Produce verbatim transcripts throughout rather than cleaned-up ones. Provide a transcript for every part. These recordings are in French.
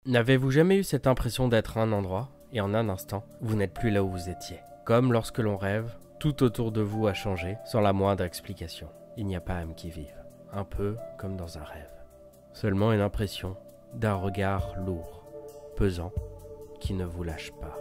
N'avez-vous jamais eu cette impression d'être à un endroit, et en un instant, vous n'êtes plus là où vous étiez? Comme lorsque l'on rêve, tout autour de vous a changé, sans la moindre explication. Il n'y a pas âme qui vive, un peu comme dans un rêve. Seulement une impression d'un regard lourd, pesant, qui ne vous lâche pas.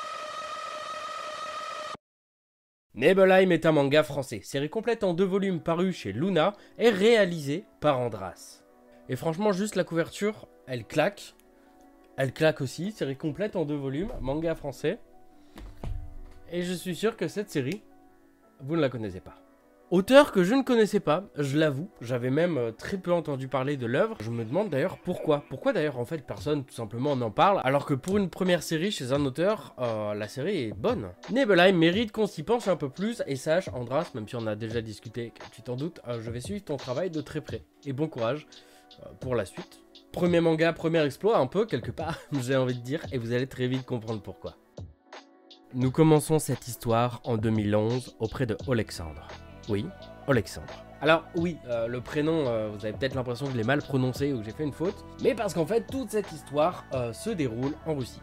Nibelheim est un manga français, série complète en deux volumes parue chez Luna et réalisée par Andras. Et franchement, juste la couverture, elle claque. Elle claque aussi, série complète en deux volumes, manga français. Et je suis sûr que cette série, vous ne la connaissez pas. Auteur que je ne connaissais pas, je l'avoue, j'avais même très peu entendu parler de l'œuvre. Je me demande d'ailleurs pourquoi. Pourquoi d'ailleurs en fait personne tout simplement n'en parle, alors que pour une première série chez un auteur, euh, la série est bonne. Nibelheim mérite qu'on s'y penche un peu plus, et sache, Andras, même si on a déjà discuté, tu t'en doutes, euh, je vais suivre ton travail de très près. Et bon courage euh, pour la suite. Premier manga, premier exploit, un peu, quelque part, j'ai envie de dire, et vous allez très vite comprendre pourquoi. Nous commençons cette histoire en deux mille onze auprès de Olexandre. Oui, Olexandre. Alors oui, euh, le prénom, euh, vous avez peut-être l'impression que je l'ai mal prononcé ou que j'ai fait une faute, mais parce qu'en fait, toute cette histoire euh, se déroule en Russie.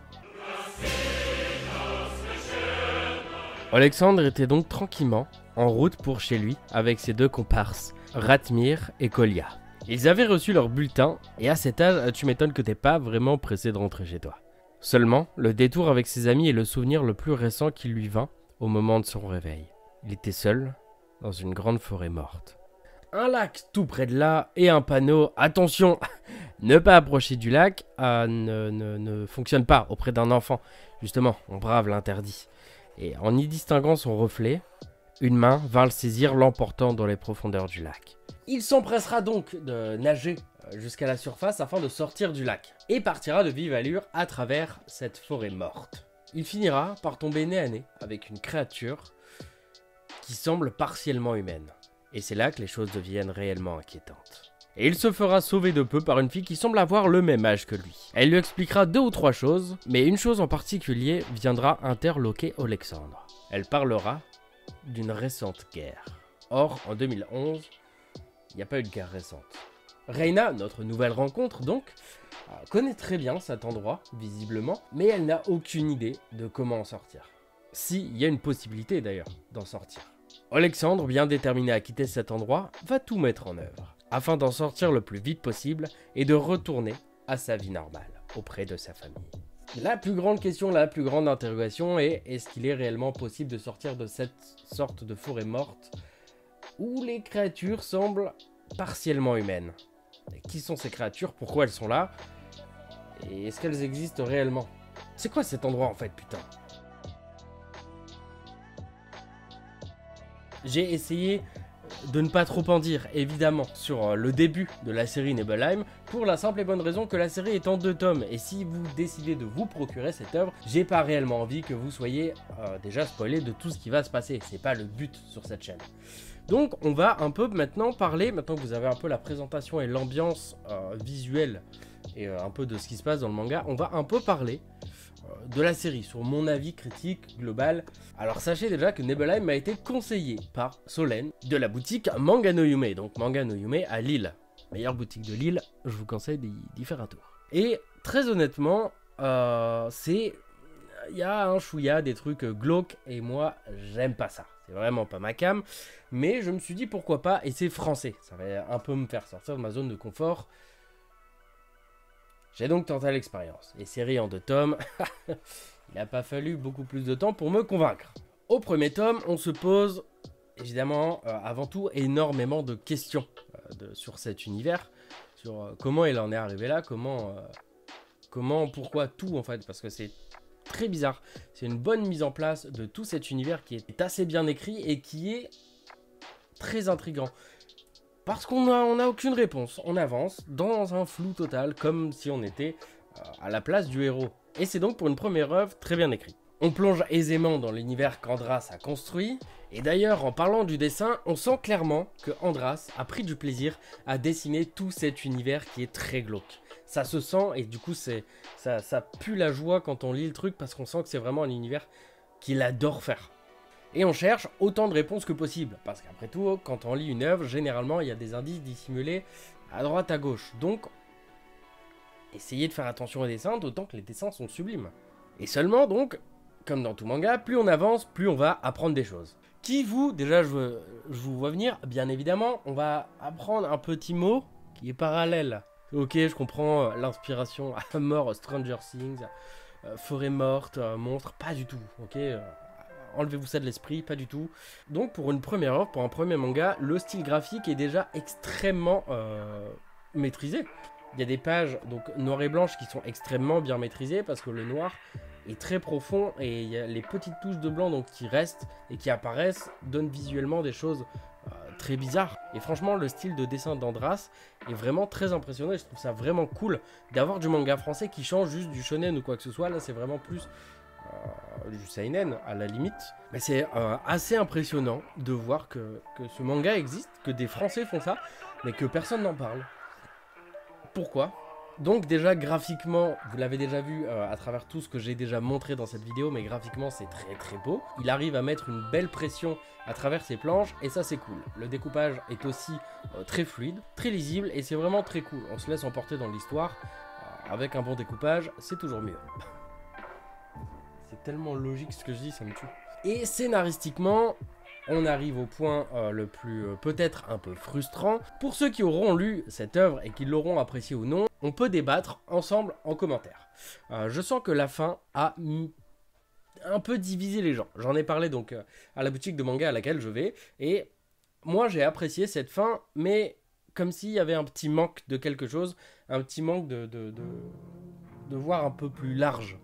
Olexandre était donc tranquillement en route pour chez lui avec ses deux comparses, Ratmir et Kolya. Ils avaient reçu leur bulletin, et à cet âge, tu m'étonnes que t'es pas vraiment pressé de rentrer chez toi. Seulement, le détour avec ses amis est le souvenir le plus récent qui lui vint au moment de son réveil. Il était seul, dans une grande forêt morte. Un lac tout près de là, et un panneau « Attention, ne pas approcher du lac euh, » ne, ne, ne fonctionne pas auprès d'un enfant. Justement, on brave l'interdit. Et en y distinguant son reflet, une main vint le saisir, l'emportant dans les profondeurs du lac. Il s'empressera donc de nager jusqu'à la surface afin de sortir du lac, et partira de vive allure à travers cette forêt morte. Il finira par tomber nez à nez avec une créature qui semble partiellement humaine. Et c'est là que les choses deviennent réellement inquiétantes. Et il se fera sauver de peu par une fille qui semble avoir le même âge que lui. Elle lui expliquera deux ou trois choses, mais une chose en particulier viendra interloquer Olexandre. Elle parlera d'une récente guerre. Or, en deux mille onze, il n'y a pas eu de guerre récente. Reina, notre nouvelle rencontre donc, connaît très bien cet endroit, visiblement, mais elle n'a aucune idée de comment en sortir. Si, il y a une possibilité d'ailleurs d'en sortir. Olexandre, bien déterminé à quitter cet endroit, va tout mettre en œuvre, afin d'en sortir le plus vite possible et de retourner à sa vie normale, auprès de sa famille. La plus grande question, la plus grande interrogation est, est-ce qu'il est réellement possible de sortir de cette sorte de forêt morte où les créatures semblent partiellement humaines? Et qui sont ces créatures? Pourquoi elles sont là? Et est-ce qu'elles existent réellement? C'est quoi cet endroit en fait, putain? J'ai essayé de ne pas trop en dire, évidemment, sur le début de la série Nibelheim, pour la simple et bonne raison que la série est en deux tomes, et si vous décidez de vous procurer cette œuvre, j'ai pas réellement envie que vous soyez euh, déjà spoilé de tout ce qui va se passer, c'est pas le but sur cette chaîne. Donc on va un peu maintenant parler, maintenant que vous avez un peu la présentation et l'ambiance euh, visuelle, et euh, un peu de ce qui se passe dans le manga, on va un peu parler de la série, sur mon avis critique global. Alors sachez déjà que Nibelheim m'a été conseillé par Solène de la boutique Manga no Yume, donc Manga no Yume à Lille. Meilleure boutique de Lille, je vous conseille d'y faire un tour. Et très honnêtement, euh, c'est... il y a un chouïa des trucs glauques et moi j'aime pas ça. C'est vraiment pas ma cam, mais je me suis dit pourquoi pas, et c'est français. Ça va un peu me faire sortir de ma zone de confort. J'ai donc tenté l'expérience, et série en deux tomes, il n'a pas fallu beaucoup plus de temps pour me convaincre. Au premier tome, on se pose, évidemment, euh, avant tout, énormément de questions euh, de, sur cet univers, sur euh, comment il en est arrivé là, comment, euh, comment, pourquoi, tout en fait, parce que c'est très bizarre. C'est une bonne mise en place de tout cet univers qui est assez bien écrit et qui est très intriguant. Parce qu'on n'a on a aucune réponse, on avance dans un flou total, comme si on était euh, à la place du héros. Et c'est donc pour une première œuvre très bien écrite. On plonge aisément dans l'univers qu'Andras a construit, et d'ailleurs en parlant du dessin, on sent clairement que Andras a pris du plaisir à dessiner tout cet univers qui est très glauque. Ça se sent, et du coup c'est ça, ça pue la joie quand on lit le truc, parce qu'on sent que c'est vraiment un univers qu'il adore faire. Et on cherche autant de réponses que possible, parce qu'après tout, quand on lit une œuvre, généralement, il y a des indices dissimulés à droite, à gauche. Donc, essayez de faire attention aux dessins, d'autant que les dessins sont sublimes. Et seulement donc, comme dans tout manga, plus on avance, plus on va apprendre des choses. Qui vous, déjà je, je vous vois venir, bien évidemment, on va apprendre un petit mot qui est parallèle. Ok, je comprends euh, l'inspiration à mort, Stranger Things, euh, forêt morte, euh, monstre, pas du tout, ok euh, enlevez-vous ça de l'esprit, pas du tout. Donc pour une première œuvre, pour un premier manga, le style graphique est déjà extrêmement euh, maîtrisé. Il y a des pages donc noires et blanches qui sont extrêmement bien maîtrisées parce que le noir est très profond et il y a les petites touches de blanc donc qui restent et qui apparaissent donnent visuellement des choses euh, très bizarres. Et franchement, le style de dessin d'Andras est vraiment très impressionnant et je trouve ça vraiment cool d'avoir du manga français qui change juste du shonen ou quoi que ce soit. Là, c'est vraiment plus euh, du seinen à la limite. Mais c'est euh, assez impressionnant de voir que, que ce manga existe, que des Français font ça, mais que personne n'en parle. Pourquoi ? Donc déjà graphiquement, vous l'avez déjà vu euh, à travers tout ce que j'ai déjà montré dans cette vidéo, mais graphiquement c'est très très beau. Il arrive à mettre une belle pression à travers ses planches et ça c'est cool. Le découpage est aussi euh, très fluide, très lisible et c'est vraiment très cool. On se laisse emporter dans l'histoire, euh, avec un bon découpage, c'est toujours mieux. C'est tellement logique ce que je dis, ça me tue. Et scénaristiquement, on arrive au point euh, le plus euh, peut-être un peu frustrant. Pour ceux qui auront lu cette œuvre et qui l'auront appréciée ou non, on peut débattre ensemble en commentaire. Euh, je sens que la fin a un peu divisé les gens. J'en ai parlé donc euh, à la boutique de manga à laquelle je vais. Et moi j'ai apprécié cette fin, mais comme s'il y avait un petit manque de quelque chose. Un petit manque de, de, de, de voir un peu plus large.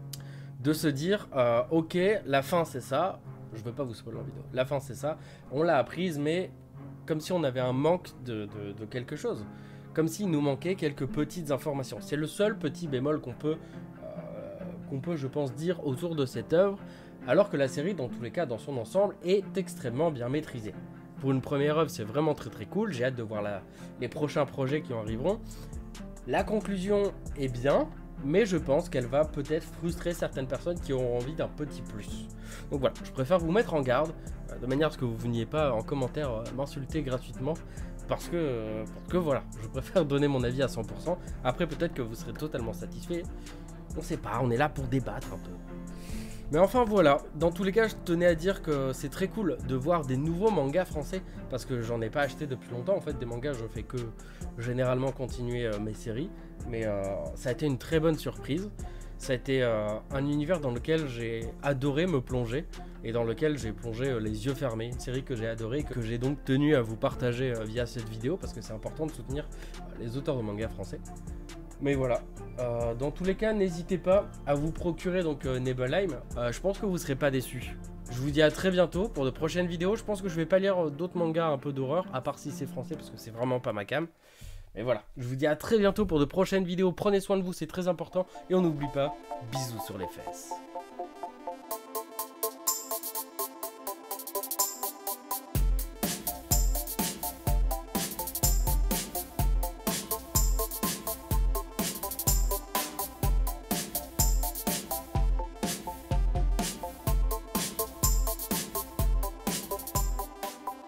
De se dire, euh, ok, la fin c'est ça. Je veux pas vous spoiler la vidéo. La fin c'est ça. On l'a apprise, mais comme si on avait un manque de, de, de quelque chose. Comme s'il nous manquait quelques petites informations. C'est le seul petit bémol qu'on peut, euh, qu'on peut, je pense, dire autour de cette œuvre. Alors que la série, dans tous les cas, dans son ensemble, est extrêmement bien maîtrisée. Pour une première œuvre, c'est vraiment très très cool. J'ai hâte de voir la, les prochains projets qui en arriveront. La conclusion est bien. Mais je pense qu'elle va peut-être frustrer certaines personnes qui auront envie d'un petit plus. Donc voilà, je préfère vous mettre en garde, de manière à ce que vous ne veniez pas en commentaire m'insulter gratuitement, parce que, parce que voilà, je préfère donner mon avis à cent pour cent. Après peut-être que vous serez totalement satisfait, on sait pas, on est là pour débattre un peu. Mais enfin voilà, dans tous les cas je tenais à dire que c'est très cool de voir des nouveaux mangas français, parce que j'en ai pas acheté depuis longtemps, en fait des mangas je fais que généralement continuer euh, mes séries, mais euh, ça a été une très bonne surprise, ça a été euh, un univers dans lequel j'ai adoré me plonger, et dans lequel j'ai plongé euh, les yeux fermés, une série que j'ai adorée, que j'ai donc tenu à vous partager euh, via cette vidéo, parce que c'est important de soutenir euh, les auteurs de mangas français. Mais voilà, euh, dans tous les cas, n'hésitez pas à vous procurer donc euh, Nibelheim. Euh, je pense que vous ne serez pas déçus. Je vous dis à très bientôt pour de prochaines vidéos. Je pense que je vais pas lire euh, d'autres mangas un peu d'horreur, à part si c'est français, parce que c'est vraiment pas ma cam. Mais voilà, je vous dis à très bientôt pour de prochaines vidéos. Prenez soin de vous, c'est très important. Et on n'oublie pas, bisous sur les fesses.